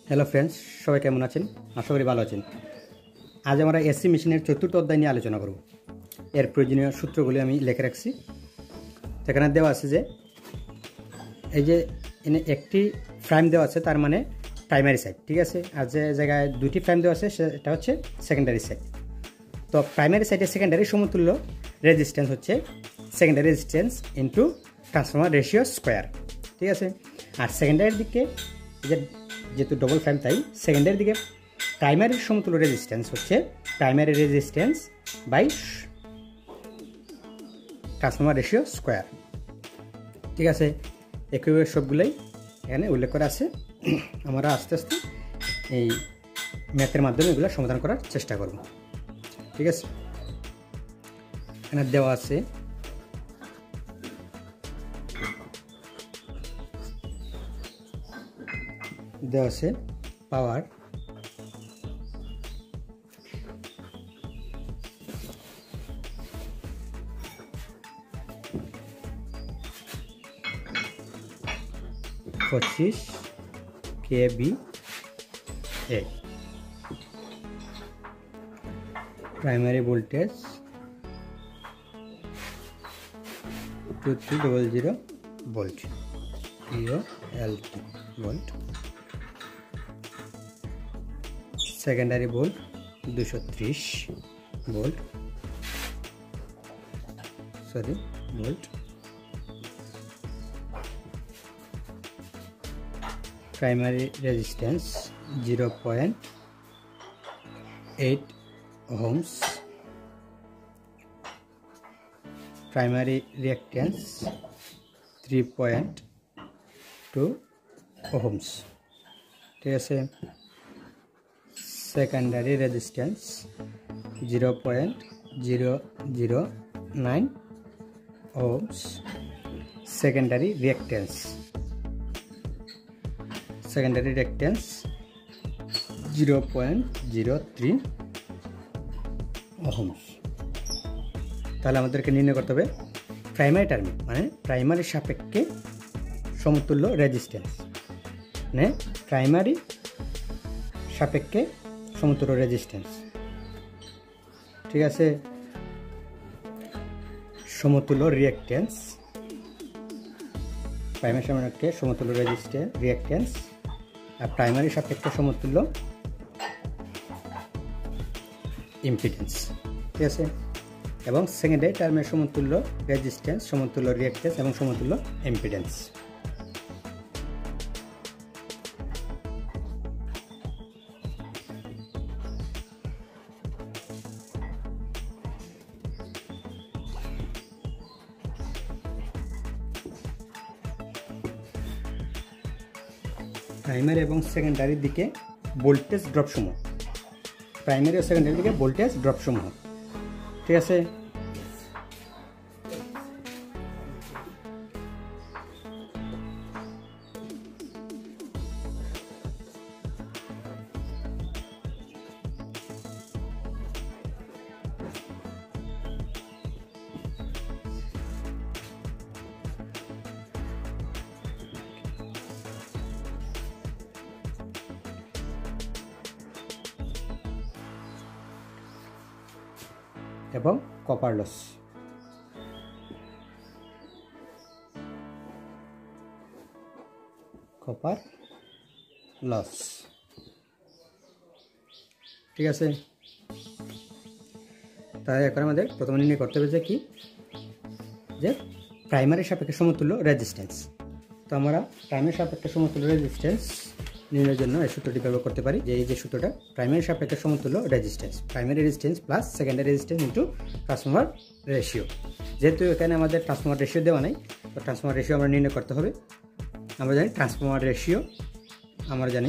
Hello friends, সবাই কেমন আছেন? আশা করি ভালো আছেন। আজ আমরা এসি মেশিনের চতুর্থ অধ্যায় নিয়ে আলোচনা করব। এর প্রয়োজনীয় সূত্রগুলি আমি লিখে রাখছি। সেখানে দেওয়া আছে যে এই যে এনে একটি ফ্রেম দেওয়া আছে, তার মানে প্রাইমারি সাইড, ঠিক আছে। আর যে জায়গায় দুটি ফ্রেম দেওয়া আছে সেটা হচ্ছে সেকেন্ডারি সাইড। তো প্রাইমারি সাইডে সেকেন্ডারি সমতুল্য রেজিস্ট্যান্স হচ্ছে secondary resistance into transformer ratio square, ঠিক আছে। আর সেকেন্ডারির দিকে যেহেতু ডবল ফ্রেম, তাই সেকেন্ডারির দিকে প্রাইমারির সমতুল্য রেজিস্ট্যান্স হচ্ছে primary resistance by transformer ratio square, ঠিক আছে। একইভাবে সবগুলোই এখানে উল্লেখ করা আছে। আমরা আস্তে আস্তে এই ম্যাথের মাধ্যমে এগুলো সমাধান করার চেষ্টা করব, ঠিক আছে। এখানে দেওয়া আছে পাওয়ার পঁচিশ kVA, primary voltage 2300 volt, VOLT volt, secondary volt 230 volt, volt, primary resistance 0.8 ohms, primary reactance 3.2 ohms, ठीक है। Secondary resistance 0.009 ohms, secondary reactance 0.03 ohms। তাহলে আমাদেরকে নির্ণয় করতে হবে প্রাইমারি টার্মে, মানে প্রাইমারি সাপেক্ষে সমতুল্য রেজিস্ট্যান্স, মানে প্রাইমারি সাপেক্ষে সমতুল্য রেজিস্ট্যান্স, ঠিক আছে। সমতুল্য রিঅ্যাকট্যান্স, প্রাইমারি সাপেক্ষে সমতুল্য রিঅ্যাকট্যান্স, আর প্রাইমারি সাপেক্ষে সমতুল্য ইম্পিডেন্স, ঠিক আছে। এবং সেকেন্ডারি টার্মের সমতুল্য রেজিস্ট্যান্স, সমতুল্য রিঅ্যাকট্যান্স এবং সমতুল্য ইম্পিডেন্স। প্রাইমারি এবং সেকেন্ডারির দিকে ভোল্টেজ ড্রপ সমূহ, প্রাইমারি ও সেকেন্ডারির দিকে ভোল্টেজ ড্রপ সমূহ, ঠিক আছে। এবং কপার লস, ঠিক আছে। তাই এখন আমাদের প্রথমে নির্ণয় করতে হবে যে কি, যে প্রাইমারি সাপেক্ষে সমতুল্য রেজিস্ট্যান্স। তো আমরা প্রাইমারি সাপেক্ষে সমতুল্য রেজিস্ট্যান্স নির্ণয়ের জন্য এই সূত্রটি ব্যবহার করতে পারি, যে এই যে সূত্রটা, প্রাইমারি সাপেক্ষে সমতুল্য resistance, primary resistance plus secondary resistance into transformer ratio. যেহেতু এখানে আমাদের ট্রান্সফরমার রেশিও দেওয়া নাই, তো ট্রান্সফরমার রেশিও আমরা নির্ণয় করতে হবে। আমরা জানি ট্রান্সফরমার রেশিও, আমরা জানি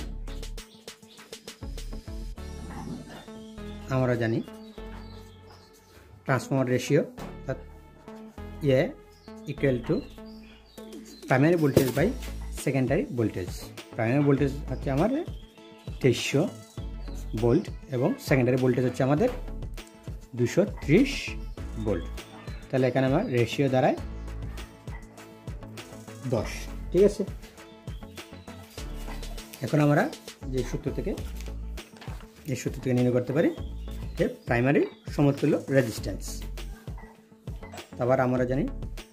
transformer ratio a equal to primary voltage by secondary voltage. Primary voltage হচ্ছে আমাদের 2300 ভোল্ট এবং সেকেন্ডারি ভোল্টেজ হচ্ছে আমাদের 230 ভোল্ট। তাহলে এখানে আমার রেশিও দাঁড়ায় 10, ঠিক আছে। এখন আমরা যে সূত্র থেকে নির্ণয় করতে পারি যে প্রাইমারি সমতুল্য রেজিস্ট্যান্স। আবার আমরা জানি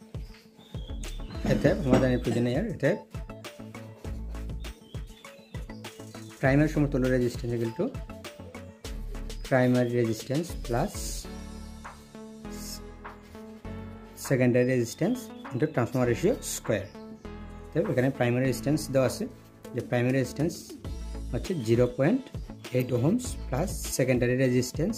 এতে আমরা জানি প্রয়োজনে এতে প্রাইমারি সমতুল্য resistance equal to primary resistance plus secondary resistance into transformer ratio square. তো এখানে প্রাইমারি রেজিস্ট্যান্স দেওয়া আছে যে প্রাইমারি রেজিস্ট্যান্স হচ্ছে 0.8 ohms plus secondary resistance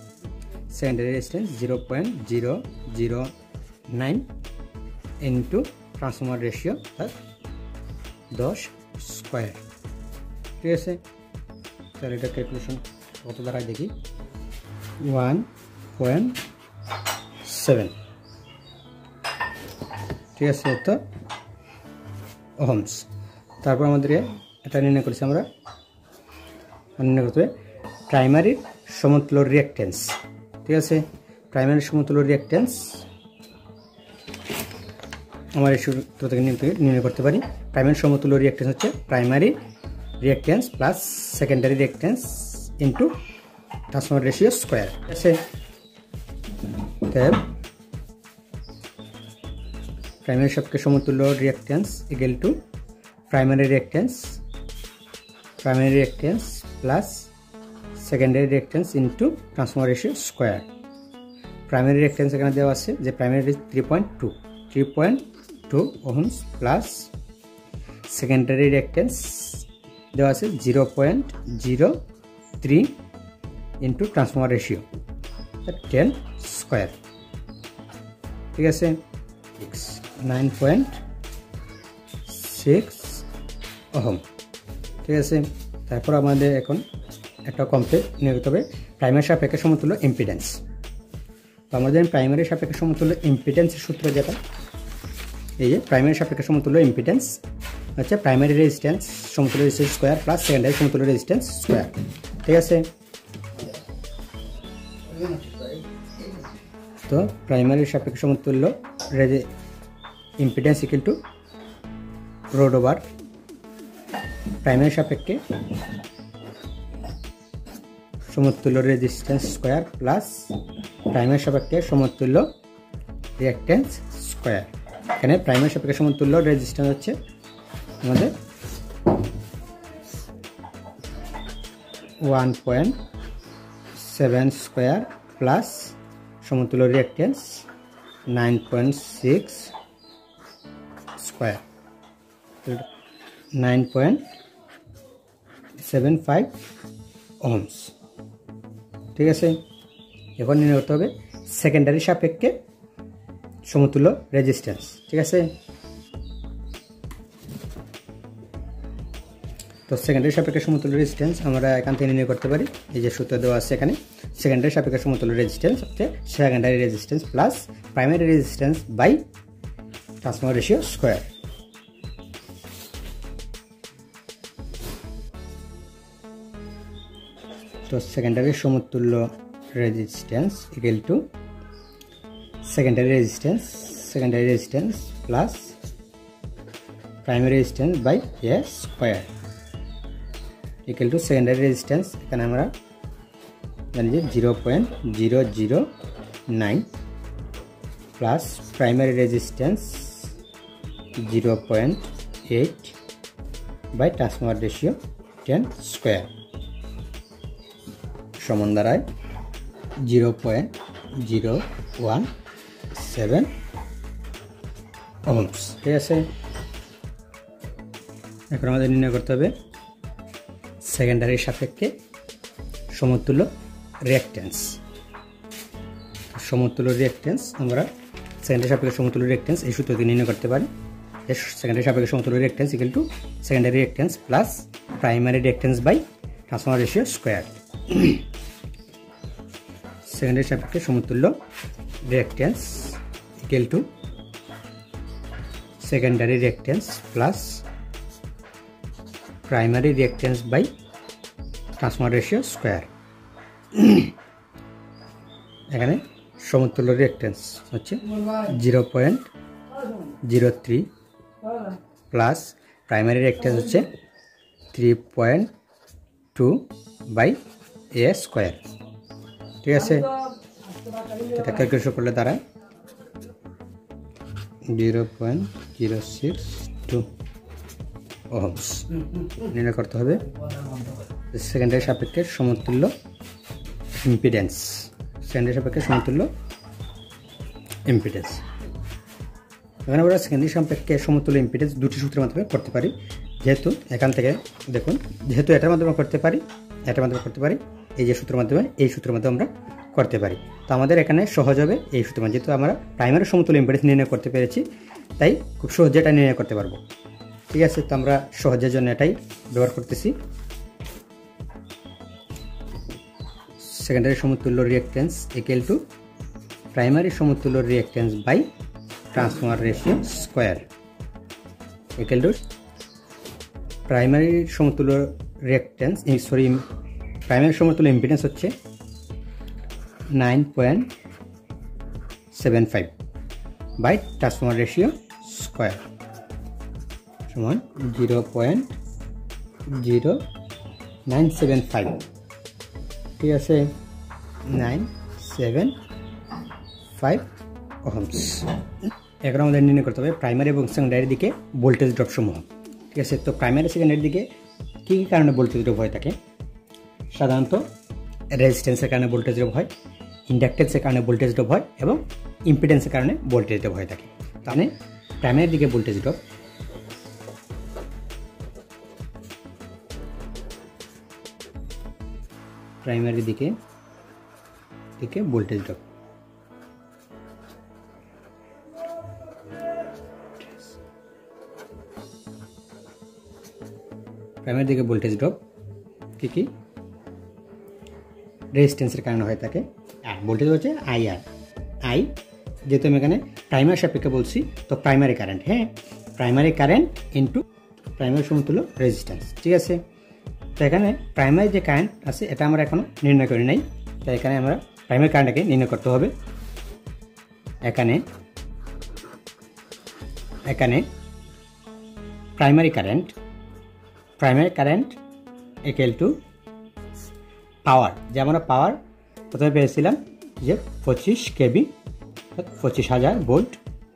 0.009 into transformer ratio 10 square. ঠিক আছে, তাহলে এটা ক্যালকুলেশন কত দ্বারা দেখি 1.7। ঠিক আছে, তো ওহমস। তারপর আমাদের এটা নির্ণয় করেছি আমরা নির্ণয় করতে হবে প্রাইমারি সমতুল্য রিঅ্যাকট্যান্স। ঠিক আছে, প্রাইমারি সমতুল্য রিঅ্যাকট্যান্স আমরা এই সূত্র থেকে নির্ণয় করতে পারি। প্রাইমারি সমতুল্য রিঅ্যাকট্যান্স হচ্ছে primary reactance plus secondary reactance into transformer ratio square. ঠিক আছে, প্রাইমারি সাপেক্ষে সমতুল্য reactance equal to primary reactance plus secondary reactance into transformer ratio square. Primary reactance এখানে দেওয়া আছে যে primary 3.2 ohms plus secondary reactance দেওয়া আছে 0.03 ইন্টু ট্রান্সফরমার রেশিও 10 স্কোয়ার। ঠিক আছে, 9.6 ওহম। ঠিক আছে, তারপর আমাদের এখন একটা কমপ্লিট নিয়ে করতে হবে প্রাইমারি সাপেক্ষে সমতুল্য ইম্পিডেন্স। তো আমরা জানি প্রাইমারি সাপেক্ষে সমতুল্য ইম্পিডেন্সের সূত্র যেটা এই যে প্রাইমারি সাপেক্ষে সমতুল্য ইম্পিডেন্স হচ্ছে প্রাইমারি রেজিস্ট্যান্স সমতুল্য রেজিস্ট্যান্স স্কোয়ার প্লাস সেকেন্ডারি সমতুল্য রেজিস্ট্যান্স স্কোয়ার। ঠিক আছে, তো প্রাইমারি সাপেক্ষে সমতুল্য impedance equal to root over primary সাপেক্ষে সমতুল্য রেজিস্ট্যান্স স্কোয়ার প্লাস প্রাইমারি সাপেক্ষে সমতুল্য রিঅ্যাকট্যান্স স্কোয়ার। এখানে প্রাইমারি সাপেক্ষে সমতুল্য রেজিস্ট্যান্স হচ্ছে আমাদের 1.7 স্কোয়ার প্লাস সমতুল্য রিঅ্যাকট্যান্স 9.6 স্কোয়ার 9.75 ওহমস। ঠিক আছে, এখন নির্ণয় করতে হবে সেকেন্ডারি সাপেক্ষে সমতুল্য রেজিস্ট্যান্স। ঠিক আছে, তো সেকেন্ডারি সাপেক্ষে সমতুল্য রেজিস্ট্যান্স আমরা এখান থেকে নির্ণয় করতে পারি এই যে সূত্র দেওয়া আছে এখানে সেকেন্ডারি সাপেক্ষে সমতুল্য রেজিস্ট্যান্স হচ্ছে secondary resistance plus primary resistance by transformer ratio square. তো সেকেন্ডারি সমতুল্য resistance equal to secondary resistance plus primary resistance by a square equal to secondary resistance এখানে আমরা জানি যে 0.009 plus primary resistance 0.8 by transformer ratio 10 square সমান দাঁড়ায় 0.017 Ohm's. ঠিক আছে, এখন আমাদের নির্ণয় করতে হবে সেকেন্ডারি সাপেক্ষে সমতুল্য রিঅ্যাকট্যান্স। আমরা সেকেন্ডারি সাপেক্ষে সমতুল্য রিঅ্যাকট্যান্স এই সূত্র দিয়ে নির্ণয় করতে পারি। সেকেন্ডারি সাপেক্ষে সমতুল্য reactance equal to secondary reactance plus primary reactance by transformer ratio square. Secondary সাপেক্ষে সমতুল্য reactance equal to secondary reactance plus primary reactance by transformer ratio square. এখানে সমতুল্য রিঅ্যাকট্যান্স হচ্ছে 0.03 প্লাস প্রাইমারি রিঅ্যাকট্যান্স হচ্ছে 3.2/a²। ঠিক আছে, এটা ক্যালকুলেশন করলে দাঁড়ায় 0.062 ওহমস নির্ণয় করতে হবে। সেকেন্ডারি সাপেক্ষে সমতুল্য ইম্পিডেন্স, সেকেন্ডারি সাপেক্ষে সমতুল্য ইম্পিডেন্স। এখানে আমরা সেকেন্ডারি সাপেক্ষে সমতুল্য ইম্পিডেন্স দুটি সূত্রের মাধ্যমে করতে পারি। যেহেতু এখান থেকে দেখুন, যেহেতু এটার মাধ্যমে করতে পারি, এটার মাধ্যমে করতে পারি, এই যে সূত্রের মাধ্যমে, এই সূত্রের মাধ্যমে আমরা করতে পারি। তো আমাদের এখানে সহজ হবে এই সূত্রের মাধ্যমে, যেহেতু আমরা প্রাইমারি সমতুল্য ইম্পিডেন্স নির্ণয় করতে পেরেছি, তাই খুব সহজে এটা নির্ণয় করতে পারবো। ঠিক আছে, তো আমরা সহজের জন্য এটাই ব্যবহার করতেছি। সেকেন্ডারি সমতুল্য রিঅ্যাকট্যান্স ইকুয়াল টু প্রাইমারি সমতুল্য reactance by transformer ratio square equal to primary সমতুল্য রিঅ্যাকট্যান্স, প্রাইমারি সমতুল্য ইম্পিডেন্স হচ্ছে 9.75 বাই ট্রান্সফর্মার রেশিও স্কোয়ার সমান 0.0975। ঠিক আছে, 975 ওহমস। এখন আমাদের নির্ণয় করতে হবে প্রাইমারি এবং সেকেন্ডারি দিকে ভোল্টেজ ড্রপ সমূহ। ঠিক আছে, তো প্রাইমারি সেকেন্ডারি দিকে কী কী কারণে ভোল্টেজ ড্রপ হয়ে থাকে? সাধারণত রেজিস্ট্যান্সের কারণে ভোল্টেজ ড্রপ হয়, ইন্ডাকটেন্সের কারণে ভোল্টেজ ড্রপ হয় এবং ইম্পিডেন্সের কারণে ভোল্টেজ ড্রপ হয়ে থাকে। তাহলে প্রাইমারি দিকে ভোল্টেজ ড্রপ, প্রাইমারি দিকে ভোল্টেজ ড্রপ, প্রাইমারি দিকে ভোল্টেজ ড্রপ কি রেজিস্ট্যান্সের কারণে হয়ে থাকে। আর ভোল্টেজ হচ্ছে আই, যেহেতু আমি এখানে প্রাইমারি সাপেক্ষে বলছি, তো প্রাইমারি কারেন্ট, হ্যাঁ, প্রাইমারি কারেন্ট ইন্টু প্রাইমারি সমতুল্য রেজিস্ট্যান্স। ঠিক আছে, তো এখানে প্রাইমারি যে কারেন্ট আছে এটা আমরা এখনো নির্ণয় করি নাই, তাই এখানে আমরা প্রাইমারি কারেন্টটাকে নির্ণয় করতে হবে। এখানে primary current equal to power, যে আমরা পাওয়ার প্রথমে পেয়েছিলাম যে 25 কেবি, 25,000 ভোল্ট।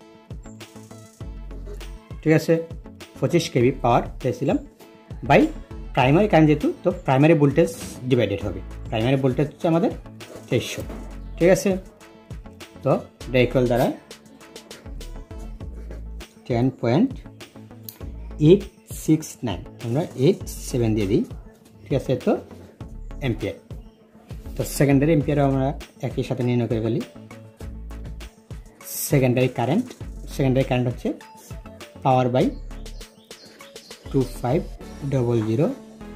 ঠিক আছে, 25 কেবি পাওয়ার পেয়েছিলাম বাই প্রাইমারি কারেন্ট, যেহেতু তো প্রাইমারি ভোল্টেজ ডিভাইডেড হবে। প্রাইমারি ভোল্টেজ হচ্ছে আমাদের 2300। ঠিক আছে, তো এটা ইকুয়াল দ্বারা 10.869, আমরা 87 দিয়ে দিই। ঠিক আছে, তো এম্পিয়ার। তো সেকেন্ডারি এম্পিয়ারও আমরা একই সাথে নির্ণয় করে ফেলি। সেকেন্ডারি কারেন্ট হচ্ছে পাওয়ার বাই 2500,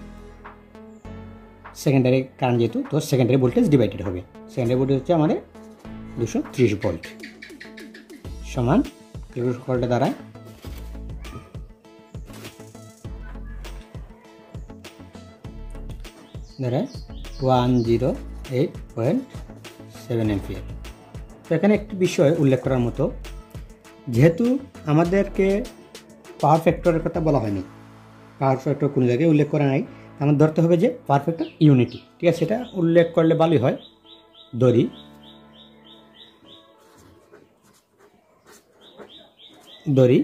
সেকেন্ডারি কারেন্ট যেহেতু, তো সেকেন্ডারি ভোল্টেজ ডিভাইডেড হবে। সেকেন্ডারি ভোল্টেজ হচ্ছে আমাদের 230 ভোল্ট সমান ভোল্টের দ্বারা 108.7 এম্পিয়ার। তো এখানে একটি বিষয় উল্লেখ করার মতো, যেহেতু আমাদেরকে পাওয়ার ফ্যাক্টরের কথা বলা হয়নি, পাওয়ার ফ্যাক্টর কোনো জায়গায় উল্লেখ করা নাই, আমার ধরতে হবে যে পাওয়ার ফ্যাক্টর ইউনিটি। ঠিক আছে, সেটা উল্লেখ করলে ভালোই হয়। ধরি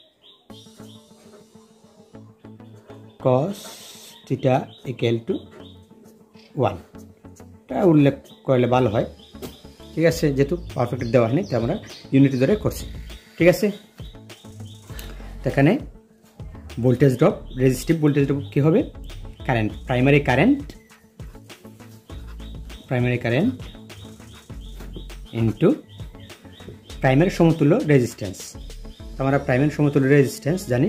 cos থিটা ইকুয়াল টু 1, এটা উল্লেখ করলে ভালো হয়। ঠিক আছে, যেহেতু পাওয়ার ফ্যাক্টর দেওয়া হয়নি, তাই আমরা ইউনিটি ধরে করছি। ঠিক আছে, এখানে voltage drop, resistive voltage drop কী হবে? Current, primary current into primary সমতুল্য রেজিস্ট্যান্স। আমরা প্রাইমারি সমতুল্য রেজিস্ট্যান্স জানি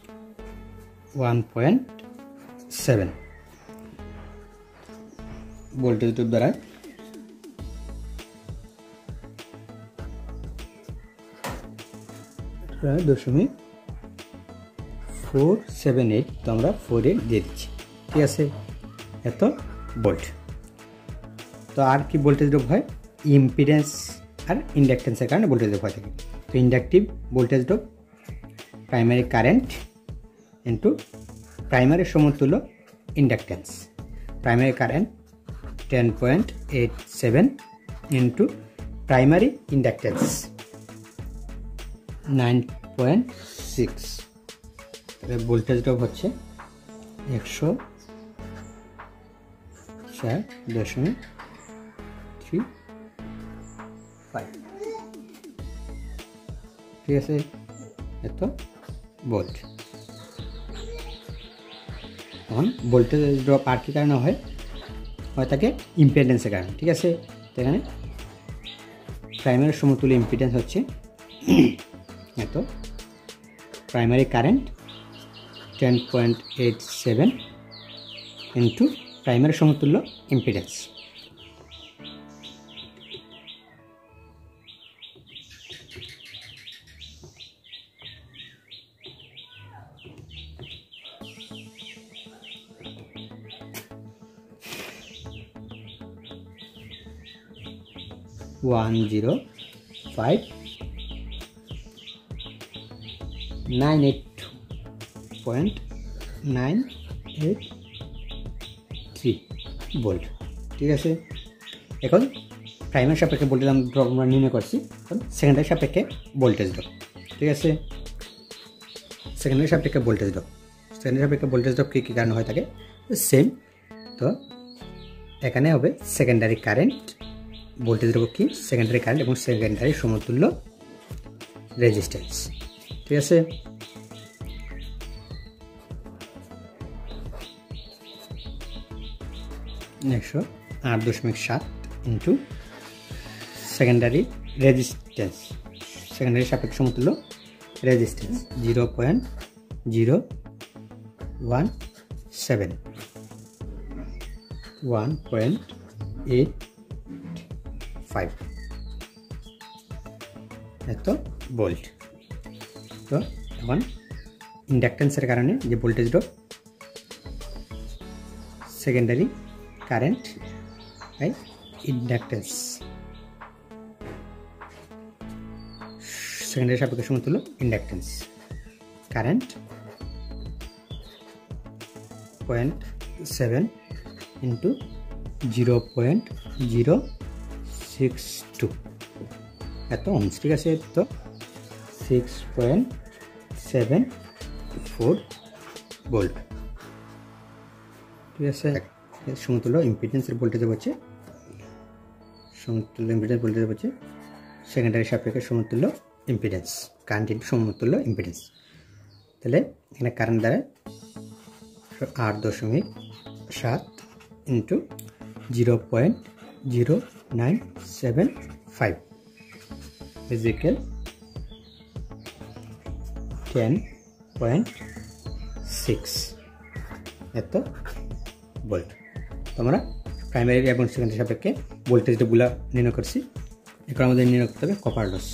1.7 ভোল্টেজ ড্রপ দ্বারা প্রায় 0.478, তো আমরা 4 দিয়ে দিচ্ছি। ঠিক আছে, এত ভোল্ট। তো আর কি ভোল্টেজ ড্রপ হয়? ইম্পিডেন্স আর ইন্ডাকটেন্সের কারণে ভোল্টেজ ড্রপ হয়ে থাকে। তো inductive voltage drop primary current into primary সমতুল্য inductance primary current 10.87 into primary inductance 9.6 voltage drop হচ্ছে 104.35 ঠিক আছে এত ভোল্ট তখন ভোল্টেজ ড্রপ আর কি কারণে হয় থাকে ইম্পিডেন্সের কারণে ঠিক আছে তো এখানে প্রাইমারি সমতুল্য ইম্পিডেন্স হচ্ছে এত প্রাইমারি কারেন্ট 10.87 ইন্টু প্রাইমারি সমতুল্য ইম্পিডেন্স One 982.983 ভোল্ট ঠিক আছে এখন প্রাইমারি সাপেক্ষে ভোল্টেজ ড্রপ আমরা নির্ণয় করছি এখন সেকেন্ডারি সাপেক্ষে ভোল্টেজ ড্রপ ঠিক আছে সেকেন্ডারি সাপেক্ষে ভোল্টেজ ড্রপ কী কারণে হয় থাকে সেম তো এখানে হবে সেকেন্ডারি কারেন্ট ভোল্টেজ ড্রপ কি সেকেন্ডারি কারেন্ট এবং সেকেন্ডারি সমতুল্য রেজিস্ট্যান্স ঠিক আছে একশো 8.7 ইন্টু সেকেন্ডারি রেজিস্ট্যান্স সেকেন্ডারি সাপেক্ষ সমতুল্য রেজিস্ট্যান্স 0.017 1.85 এত ভোল্ট তো এখন ইন্ডাকটেন্সের কারণে যে voltage drop secondary current by inductance secondary সাপেক্ষ সমতুল্য ইন্ডাকটেন্স কারেন্ট 0.7 ইন্টু 0.062 এত ওহমস ঠিক আছে তো 6.74 ভোল্ট ঠিক আছে সমতুল্য ইম্পিডেন্সের ভোল্টেজ হচ্ছে সেকেন্ডারি সাপেক্ষে সমতুল্য ইম্পিডেন্স কারেন্ট ইন্টু সমতুল্য ইম্পিডেন্স তাহলে এখানে কারেন্ট দ্বারা 8.7 ইন্টু 0.0975 ইকুয়াল 10.6 এত ভোল্ট তোমরা প্রাইমারি এবং সেকেন্ডারি সাপেক্ষে ভোল্টেজ ড্রপগুলো নির্ণয় করছি এখন আমাদের নির্ণয় করতে হবে কপার লস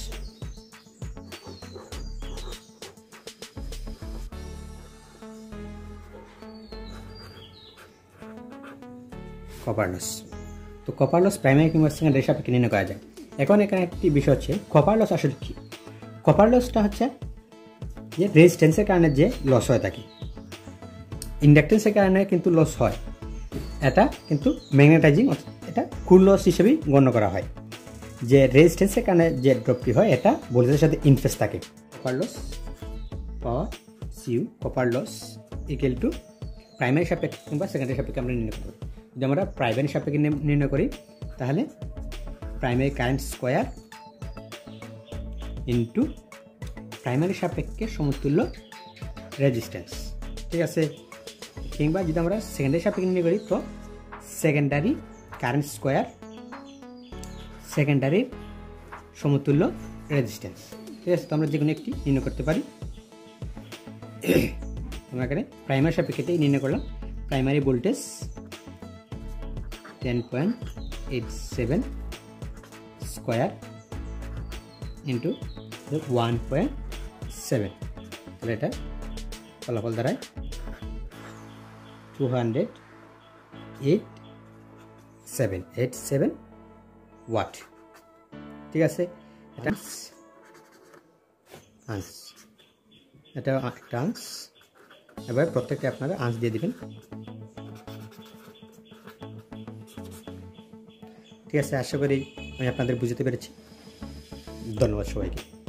তো কপার লস প্রাইমারি কিংবা সেকেন্ডারি সাপেক্ষে নির্ণয় করা যায় এখন এখানে একটি বিষয় হচ্ছে কপার লস আসলে কি কপার লসটা হচ্ছে যে রেজিস্ট্যান্সের কারণে যে লস হয়ে থাকে ইন্ডাকটেন্সের কারণে কিন্তু লস হয় এটা কিন্তু ম্যাগনেটাইজিং এটা কুল লস হিসেবেই গণ্য করা হয় যে রেজিস্ট্যান্সের কারণে যে ড্রপটি হয় এটা ভোল্টেজের সাথে ইনফেস থাকে কপার লস পাওয়ার সিউ copper loss equal to primary সাপেক্ষে কিংবা সেকেন্ডারি সাপেক্ষে আমরা নির্ণয় করব যদি আমরা প্রাইমারি সাপেক্ষে নির্ণয় করি তাহলে primary current square into primary সাপেক্ষে সমতুল্য রেজিস্ট্যান্স ঠিক আছে কিংবা যদি আমরা সেকেন্ডারি সাপেক্ষে নির্ণয় করি তো সেকেন্ডারি কারেন্ট স্কোয়ার সেকেন্ডারি সমতুল্য রেজিস্ট্যান্স ঠিক আছে তো আমরা যে কোনো একটি নির্ণয় করতে পারি আমরা এখানে প্রাইমারি সাপেক্ষেতেই নির্ণয় করলাম প্রাইমারি ভোল্টেজ 10.87 স্কোয়ার ইন্টু 1.7 তাহলে এটা ফলাফল দ্বারায় 287 ওয়াট ঠিক আছে এটা আঁস এবার প্রত্যেকটা আপনারা আঁচ দিয়ে দিবেন। ঠিক আছে, আশা করি আমি আপনাদের বুঝতে পেরেছি। ধন্যবাদ সবাইকে।